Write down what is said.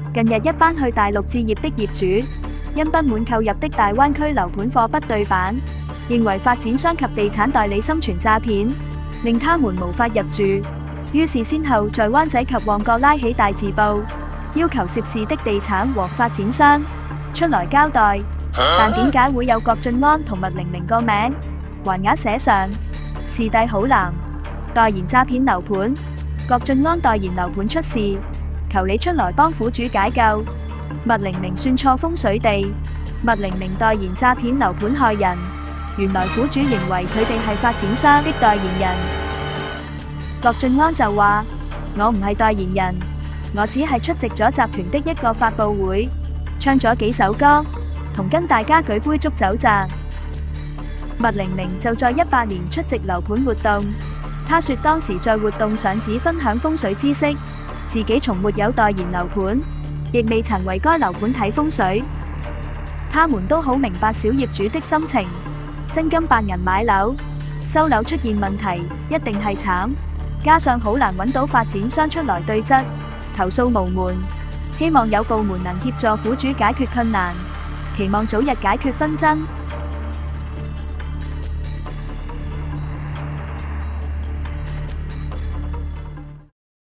近日一班去大陸置業的業主，因不滿購入的大灣區樓盤貨不對版，認為發展商及地產代理心存詐騙，令他們無法入住，於是先後在灣仔及旺角拉起大字報，要求涉事的地產和發展商出來交代。但點解會有郭晉安同麥玲玲個名？橫額寫上是帝好男代言詐騙樓盤，郭晉安代言樓盤出事，求你出來幫苦主解救。麥玲玲算錯風水地，麥玲玲代言詐騙樓盤害人，原來苦主認為佢哋係發展商的代言人。郭晉安就話：我唔係代言人，我只係出席咗集團的一個發佈會，唱咗幾首歌，同跟大家舉杯祝酒咋。麥玲玲就在18年出席樓盤活動，她說當時在活動上只分享風水知識，自己從沒有代言樓盤，亦未曾為該樓盤睇風水。他們都好明白小業主的心情，真金白銀買樓，收樓出現問題，一定係慘，加上好難揾到發展商出來對質，投訴無門，希望有部門能協助苦主解決困難，期望早日解決紛爭。